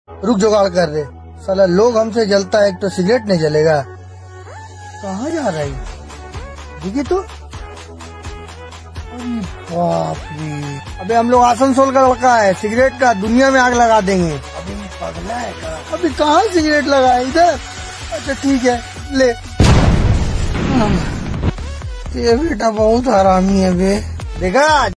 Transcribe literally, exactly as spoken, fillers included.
रुक जुगाड़ कर रहे। साला लोग हमसे जलता है, एक तो सिगरेट नहीं जलेगा। कहाँ जा रहा है देखिए तो। अरे बाप रे, अबे हम लोग आसनसोल का लड़का है, सिगरेट का दुनिया में आग लगा देंगे। अभी पगला है का? अभी कहाँ सिगरेट लगा है इधर? अच्छा ठीक है ले। ये बेटा बहुत हरामी है बे, देखा।